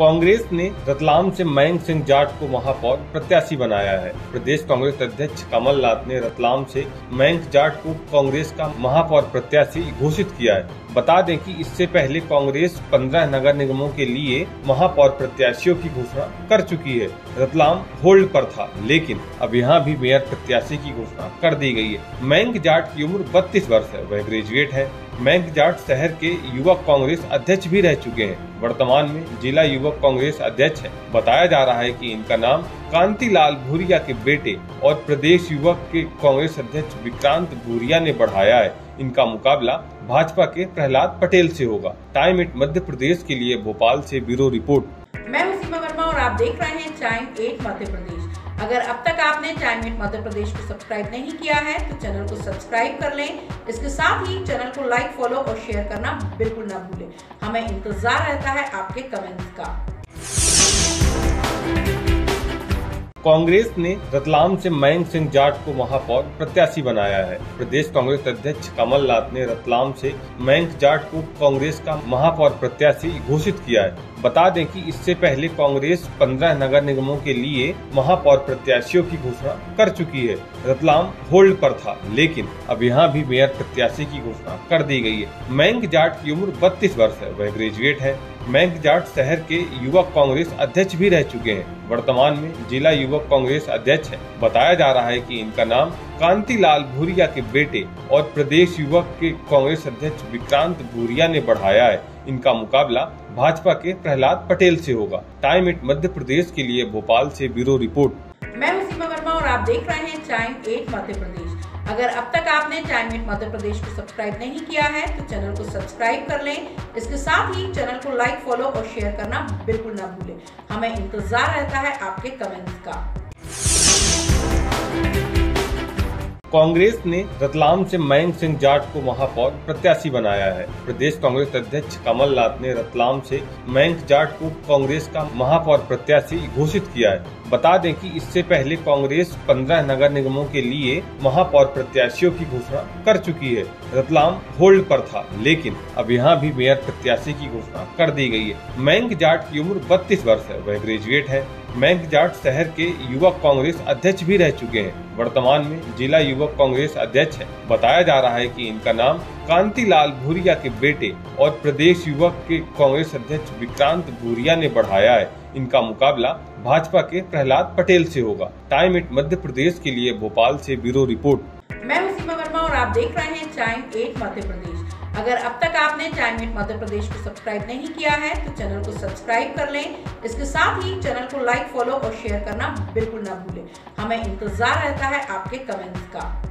कांग्रेस ने रतलाम से मयंक सिंह जाट को महापौर प्रत्याशी बनाया है। प्रदेश कांग्रेस अध्यक्ष कमलनाथ ने रतलाम से मयंक जाट को कांग्रेस का महापौर प्रत्याशी घोषित किया है। बता दें कि इससे पहले कांग्रेस 15 नगर निगमों के लिए महापौर प्रत्याशियों की घोषणा कर चुकी है। रतलाम होल्ड पर था, लेकिन अब यहां भी मेयर प्रत्याशी की घोषणा कर दी गई है। मयंक जाट की उम्र 32 वर्ष है, वह ग्रेजुएट है। मयंक जाट शहर के युवक कांग्रेस अध्यक्ष भी रह चुके हैं। वर्तमान में जिला युवक कांग्रेस अध्यक्ष है। बताया जा रहा है कि इनका नाम कांतिलाल भूरिया के बेटे और प्रदेश युवक के कांग्रेस अध्यक्ष विक्रांत भूरिया ने बढ़ाया है। इनका मुकाबला भाजपा के प्रहलाद पटेल से होगा। टाइम 8 मध्य प्रदेश के लिए भोपाल से ब्यूरो रिपोर्ट। मैं हूं सीमा वर्मा और आप देख रहे हैं टाइम 8 मध्य प्रदेश। अगर अब तक आपने टाइम 8 मध्य प्रदेश को सब्सक्राइब नहीं किया है तो चैनल को सब्सक्राइब कर लें। इसके साथ ही चैनल को लाइक, फॉलो और शेयर करना बिल्कुल ना भूलें। हमें इंतजार रहता है आपके कमेंट्स का। कांग्रेस ने रतलाम से मयंक सिंह जाट को महापौर प्रत्याशी बनाया है। प्रदेश कांग्रेस अध्यक्ष कमलनाथ ने रतलाम से मयंक जाट को कांग्रेस का महापौर प्रत्याशी घोषित किया है। बता दें कि इससे पहले कांग्रेस 15 नगर निगमों के लिए महापौर प्रत्याशियों की घोषणा कर चुकी है। रतलाम होल्ड पर था, लेकिन अब यहां भी मेयर प्रत्याशी की घोषणा कर दी गई है। मयंक जाट की उम्र 32 वर्ष है, वह ग्रेजुएट है। मयंक जाट शहर के युवक कांग्रेस अध्यक्ष भी रह चुके हैं। वर्तमान में जिला युवक कांग्रेस अध्यक्ष है। बताया जा रहा है कि इनका नाम कांतिलाल भूरिया के बेटे और प्रदेश युवक के कांग्रेस अध्यक्ष विक्रांत भूरिया ने बढ़ाया है। इनका मुकाबला भाजपा के प्रहलाद पटेल से होगा। टाइम 8 मध्य प्रदेश के लिए भोपाल से ब्यूरो रिपोर्ट। मैं हूं सीमा वर्मा और आप देख रहे हैं टाइम 8 मध्य प्रदेश। अगर अब तक आपने टाइम 8 मध्य प्रदेश को सब्सक्राइब नहीं किया है तो चैनल को सब्सक्राइब कर लें। इसके साथ ही चैनल को लाइक, फॉलो और शेयर करना बिल्कुल ना भूलें। हमें इंतजार रहता है आपके कमेंट्स का। कांग्रेस ने रतलाम से मयंक सिंह जाट को महापौर प्रत्याशी बनाया है। प्रदेश कांग्रेस अध्यक्ष कमलनाथ ने रतलाम से मयंक जाट को कांग्रेस का महापौर प्रत्याशी घोषित किया है। बता दें कि इससे पहले कांग्रेस 15 नगर निगमों के लिए महापौर प्रत्याशियों की घोषणा कर चुकी है। रतलाम होल्ड पर था, लेकिन अब यहां भी मेयर प्रत्याशी की घोषणा कर दी गई है। मयंक जाट की उम्र 32 वर्ष है, वह ग्रेजुएट है। मयंक जाट शहर के युवक कांग्रेस अध्यक्ष भी रह चुके हैं। वर्तमान में जिला युवक कांग्रेस अध्यक्ष है। बताया जा रहा है कि इनका नाम कांतिलाल भूरिया के बेटे और प्रदेश युवक के कांग्रेस अध्यक्ष विक्रांत भूरिया ने बढ़ाया है। इनका मुकाबला भाजपा के प्रहलाद पटेल से होगा। टाइम 8 मध्य प्रदेश के लिए भोपाल से ब्यूरो रिपोर्ट। मैं हूं सीमा वर्मा और आप देख रहे हैं टाइम 8 मध्य प्रदेश। अगर अब तक आपने टाइम 8 मध्य प्रदेश को सब्सक्राइब नहीं किया है तो चैनल को सब्सक्राइब कर लें। इसके साथ ही चैनल को लाइक, फॉलो और शेयर करना बिल्कुल ना भूलें। हमें इंतजार रहता है आपके कमेंट्स का।